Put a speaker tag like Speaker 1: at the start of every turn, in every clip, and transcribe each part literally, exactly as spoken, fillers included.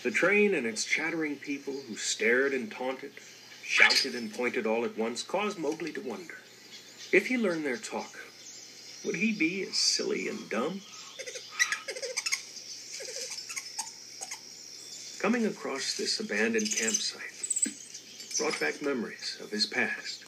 Speaker 1: The train and its chattering people who stared and taunted, shouted and pointed all at once caused Mowgli to wonder. If he learned their talk, would he be as silly and dumb? Coming across this abandoned campsite brought back memories of his past.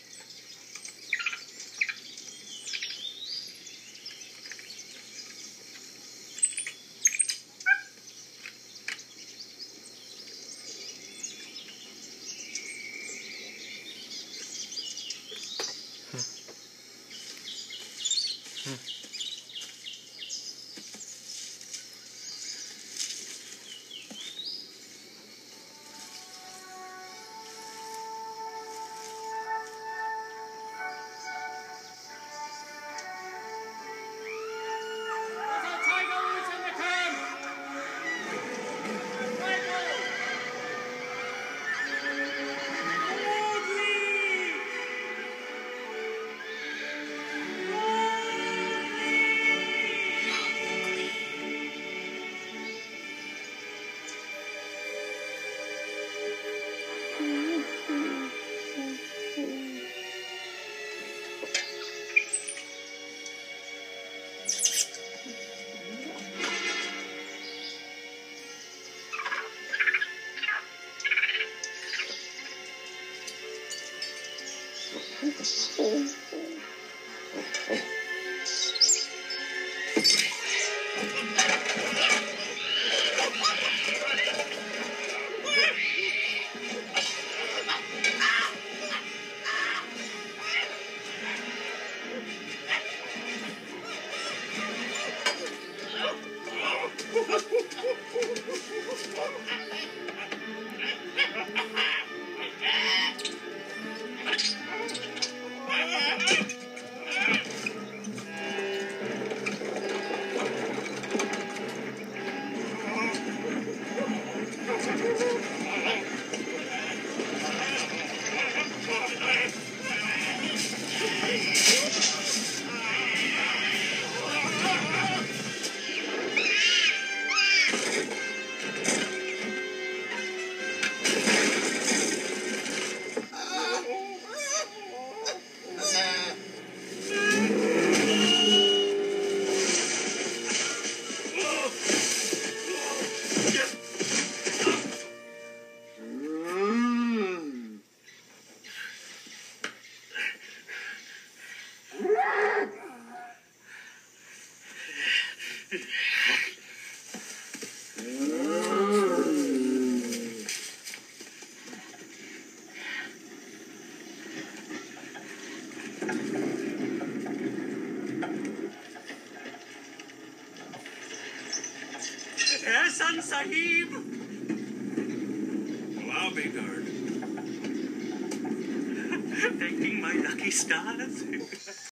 Speaker 2: Ehsan Sahib!
Speaker 1: Well, I'll be darned.
Speaker 2: Thanking my lucky stars.